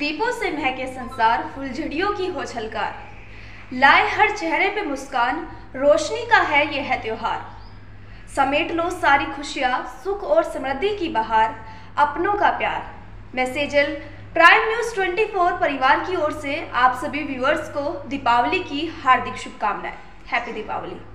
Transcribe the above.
दीपों से महके संसार, फुलझड़ियों की हो झलकार, लाए हर चेहरे पे मुस्कान, रोशनी का है ये है त्योहार। समेट लो सारी खुशियाँ, सुख और समृद्धि की बहार, अपनों का प्यार। मैं सेजल प्राइम न्यूज़ 24 परिवार की ओर से आप सभी व्यूअर्स को दीपावली की हार्दिक शुभकामनाएं। हैप्पी दीपावली।